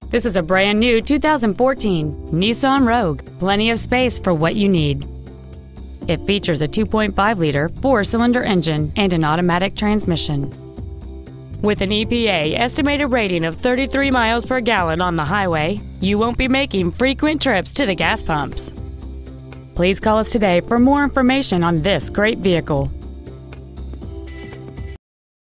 This is a brand new 2014 Nissan Rogue. Plenty of space for what you need. It features a 2.5-liter four-cylinder engine and an automatic transmission. With an EPA estimated rating of 33 miles per gallon on the highway, you won't be making frequent trips to the gas pumps. Please call us today for more information on this great vehicle.